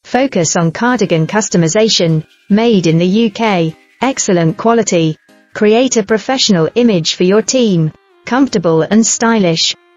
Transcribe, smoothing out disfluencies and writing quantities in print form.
Focus on cardigan customization, made in the UK, excellent quality. Create a professional image for your team, comfortable and stylish.